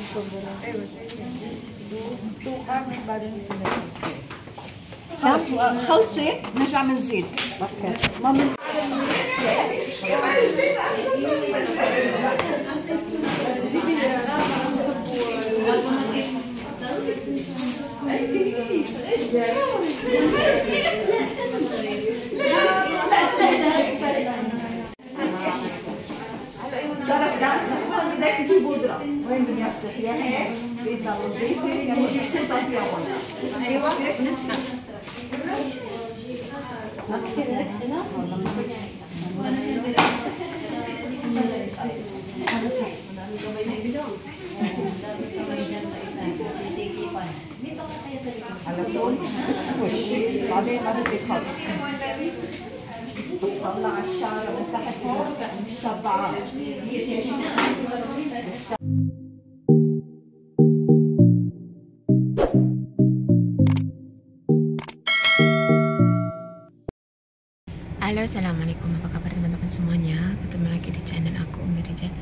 ايوه تو قامي بعدين خلصي نرجع بنزيد. ما من بدك تجيب بودرة وين بدي اصلح يا هيك بيضة نظيفة يا بدي تحطها فيها بودرة. ايوه نسحب. ما كثير هنا على طول وش بعدين ما بدي تحط طلع الشعر من تحت شبعة. Halo, assalamualaikum, apa kabar teman-teman semuanya? Ketemu lagi di channel aku, Umi Rijal.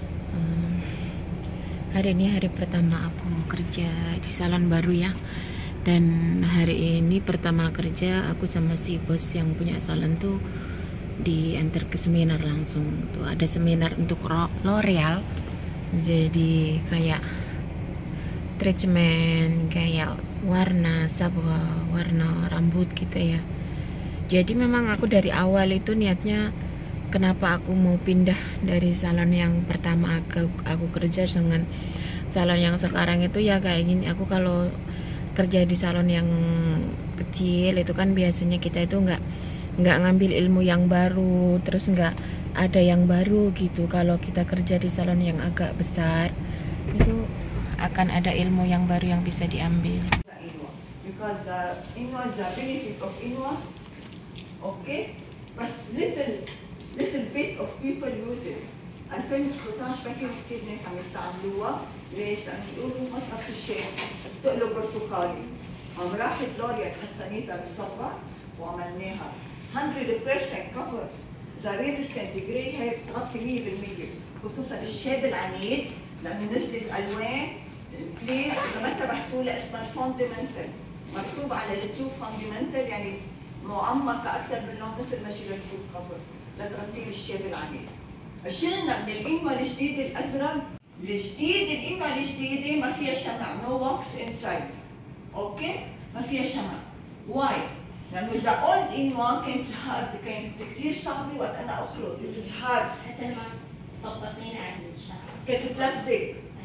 Hari ini hari pertama aku kerja di salon baru ya. Dan hari ini pertama kerja aku sama si bos yang punya salon tuh diantar ke seminar langsung. Tuh ada seminar untuk L'Oreal. Jadi kayak treatment, kayak warna sabwa, warna rambut gitu ya. Jadi memang aku dari awal itu niatnya kenapa aku mau pindah dari salon yang pertama aku kerja dengan salon yang sekarang itu ya kayak gini. Aku kalau kerja di salon yang kecil itu kan biasanya kita itu nggak ngambil ilmu yang baru, terus nggak ada yang baru gitu. Kalau kita kerja di salon yang agak besar itu akan ada ilmu yang baru yang bisa diambil. Because Inwa, the benefit of Inwa, okay, but little bit of people use it. 2019 فاكر كثير ناس عم يستعملوها، ليش؟ لأنه بيقولوا ما تحطوا الشاي، بتقلب برتقالي. قام راحت لوريال حسنيتها للصبع وعملناها 100% كفر ذا ريزيستنت جراي، هي بتغطي 100%، خصوصا الشاب العنيد لأنه نزلت ألوان بليز. إذا ما انتبهتوا لها اسمها الفوندمنتال، مكتوب على التيوب فوندمنتال يعني معمقة أكثر من لون مثل ما شيل التيوب كفر لتغطي الشاب العنيد. شلنا من الإنوى الجديد الأزرق، الإنوى الجديدة ما فيها شمع، نو واكس انسايد، أوكي؟ ما فيها شمع. واي؟ لأنه إذا أولد إنوى كانت هارد، كانت كثير صعبة وقت أنا أخلط، إتس هارد. حتى لما طبقينا على الشعر كانت تلزق،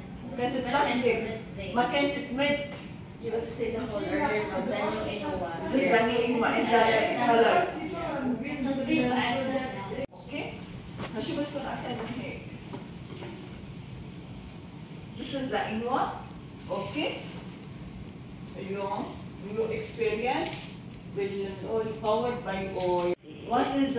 ما كانت تمد. You have to say the whole order of the new Inwa. This is the new Inwa, is the color. Okay? شو بدكم أكثر من هيك؟ This is the Inwa, okay? اليوم new experience will powered by oil. What is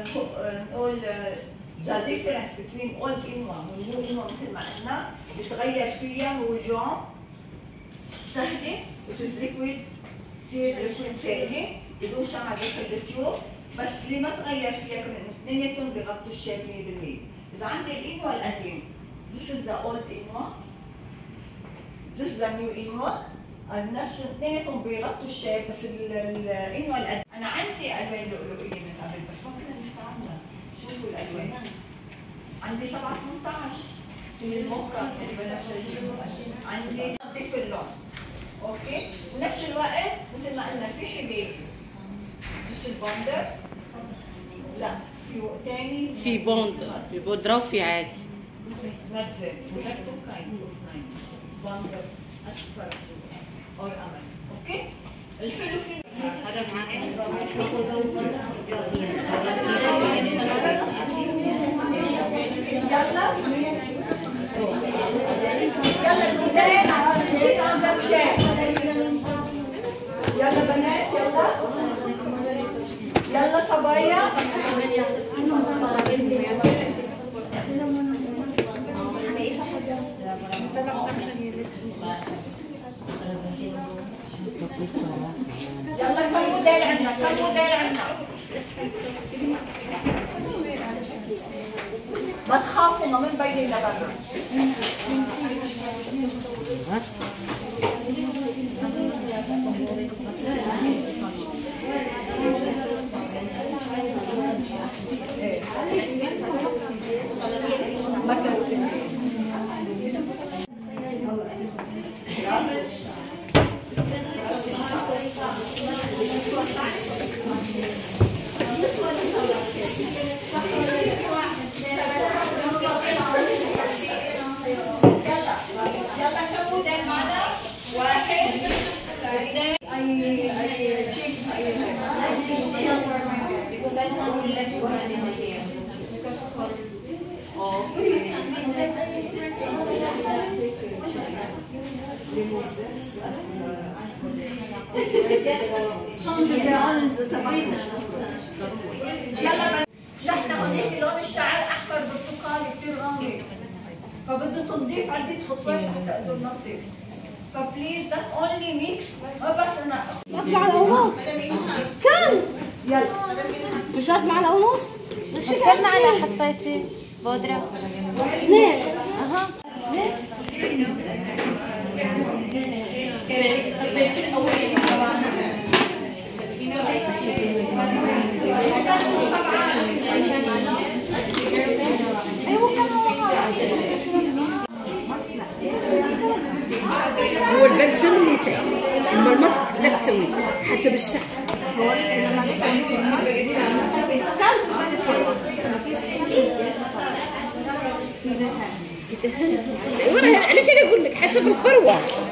the difference between old Inwa والنيو Inwa مثل ما قلنا بتغير فيها هو اليوم سهلة وتزلكويد كثير ليكويد سائلة بدون شمع داخل التيوب، بس اللي ما تغير فيها كمان اثنيناتهم بغطوا الشاب 100%. إذا عندي الإنوا القديم this is the old إنوا، this is the new إنوا، نفس اثنيناتهم بيغطوا الشاب، بس الإنوا القديم. أنا عندي ألوان لؤلؤية من قبل بس ما كنا نستعملها. شوفوا الألوان عندي 718 في الموقع اللي بنفس الشيء، عندي نضيف اللون اوكي، ونفس الوقت مثل ما قلنا في حبيب بس البوندر لا في ثاني في بودرة وفي عادي نزل ونكتب كاين بوندر اصفر او امل. اوكي الحلو فيه هذا مع ايش؟ يلا البداية نسيت أنزل شاي. يلا بنات يلا صبايا يلا كم موديل عندنا ما تخافوا ما بنبين لبرا. لا احنا هونيك لون الشعر احمر برتقالي كثير غامق، فبده تنظيف عندي خطوات حتى اقدر نظف. فبليز ذات اونلي ميكس ما بس انا يطلع على ونص كم؟ يلا مش هطلع على ونص؟ كم معلقة حطيتي بودرة؟ 2. اها هو البلسم اللي تحت، اما الماسك تقدر تسوي حسب الشعر. علاش انا نقول لك حسب الفروه.